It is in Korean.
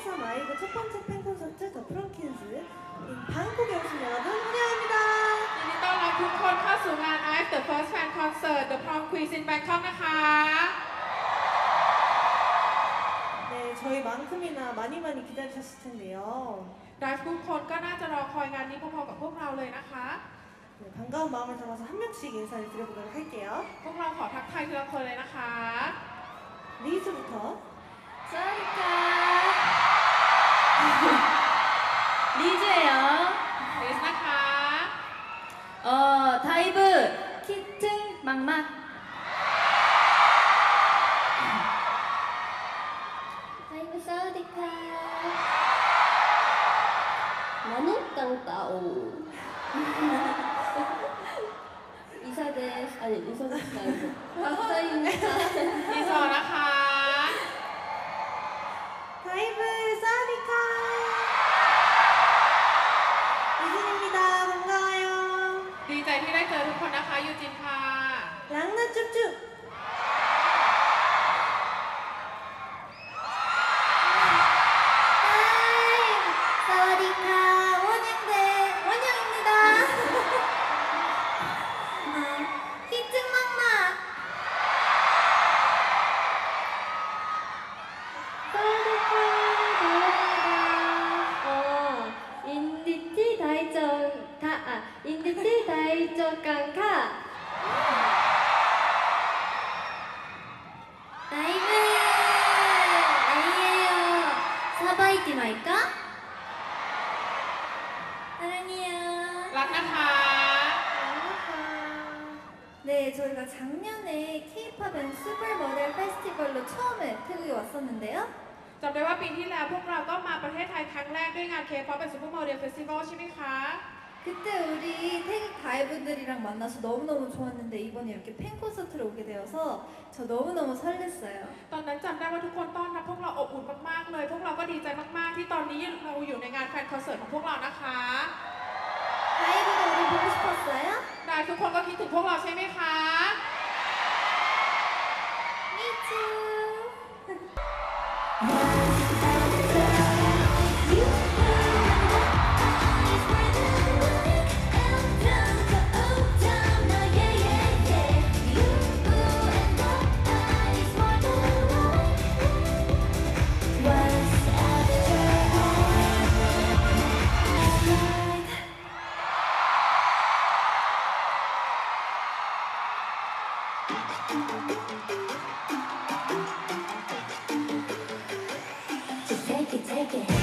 K3 아이브 첫 번째 팬 콘서트 더 프랑킨즈 방콕에 오신 여러분 환영합니다. ยินดีต้อนรับทุกคนเข้าสู่งาน IVE The First Fan Concert The Prom Queens in Bangkok นะคะ 네, 저희만큼이나 많이 기다리셨을 텐데요. ได้ทุกคนก็น่าจะรอคอยงานนี้พอๆกับพวกเราเลยนะคะ 네, 반가운 마음을 담아서 한 명씩 인사를 드려보도록 할게요. พวกเราขอทักทายทีละคนเลยนะคะ 리즈부터. 사와디카 리즈예요. ลิสนะคะ 다이브 키튼 막막 다이브 사와디카 나는 땅따오 이사데스 아니 이사데스 아니고 감사합니다. ดีโซนะคะ 다이브 사디카. 이진입니다. 반가워요. ดีใจที่ได้เจอทุกคนนะคะยูจินค่ะ 랑나 쭉쭉. 사와디카 원영입니다. 키튼 막막 인디티 다이정 인디티 다이정 깡카 다이브 아니에요. 사바이티 마이까? 사랑해요. รักนะคะ 네, 저희가 작년에 K-pop 앤 슈퍼모델 페스티벌로 처음에 태국에 왔었는데요. จำได้ว่าปีที่แล้วพวกเราก็มาประเทศไทยครั้งแรกด้วยงาน K-pop and Supermodel Festival ใช่ไหมคะ 그때 우리 태국 가이분들이랑 만나서 너무너무 좋았는데 이번에 이렇게 팬 콘서트로 오게 되어서 저 너무너무 설렜어요. ตอนนั้นจำได้ว่าทุกคนต้อนรับพวกเราอบอุ่นมากๆเลย พวกเราก็ดีใจมากๆที่ตอนนี้เราอยู่ในงานแฟนคอนเสิร์ตของพวกเรานะคะ 가이브가 우리 보고 싶었어요? ได้ทุกคนก็คิดถึงพวกเราใช่ไหมคะ Me too. Take it.